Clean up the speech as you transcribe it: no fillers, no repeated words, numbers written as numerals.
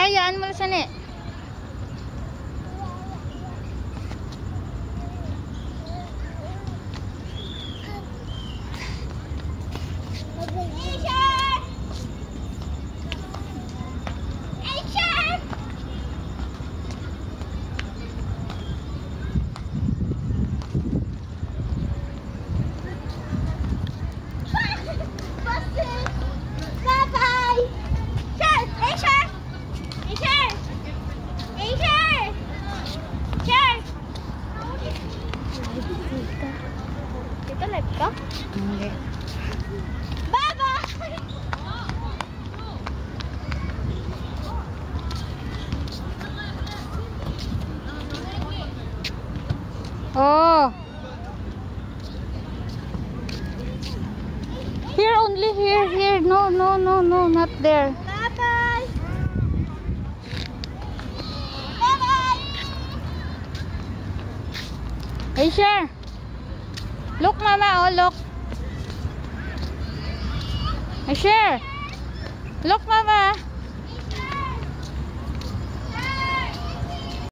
hayaan mo na siya ni. Hindi. Baba! Oh. Here only, here. No, not there. Bye-bye! Bye-bye! Aisha. Look, mama, oh, look. Aisha. Look, mama.